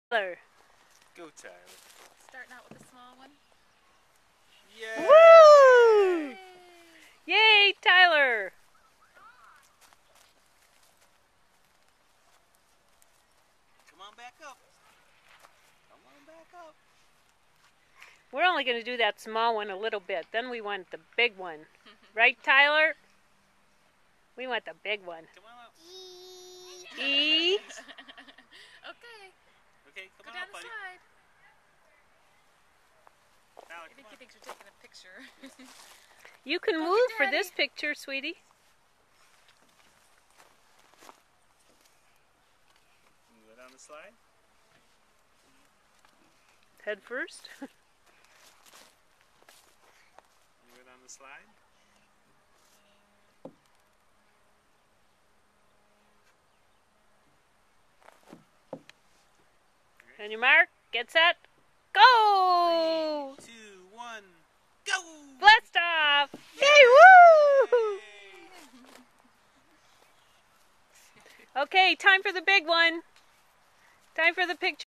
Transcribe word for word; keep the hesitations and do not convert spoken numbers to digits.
Tyler. Go, Tyler. Starting out with a small one. Yay! Woo! Yay, Tyler! Come on back up. Come on back up. We're only going to do that small one a little bit. Then we want the big one. Right, Tyler? We want the big one. Come on up. E. Okay. Okay, come Go on down up, the buddy. slide. Tyler, I come think on. he thinks you're taking a picture. You can Go get move for Daddy. this picture, sweetie. You go down the slide. Head first. You go down the slide. And your mark. Get set. Go! Three, two, one, go! Blast off! Yay! Woo! Okay, time for the big one. Time for the picture.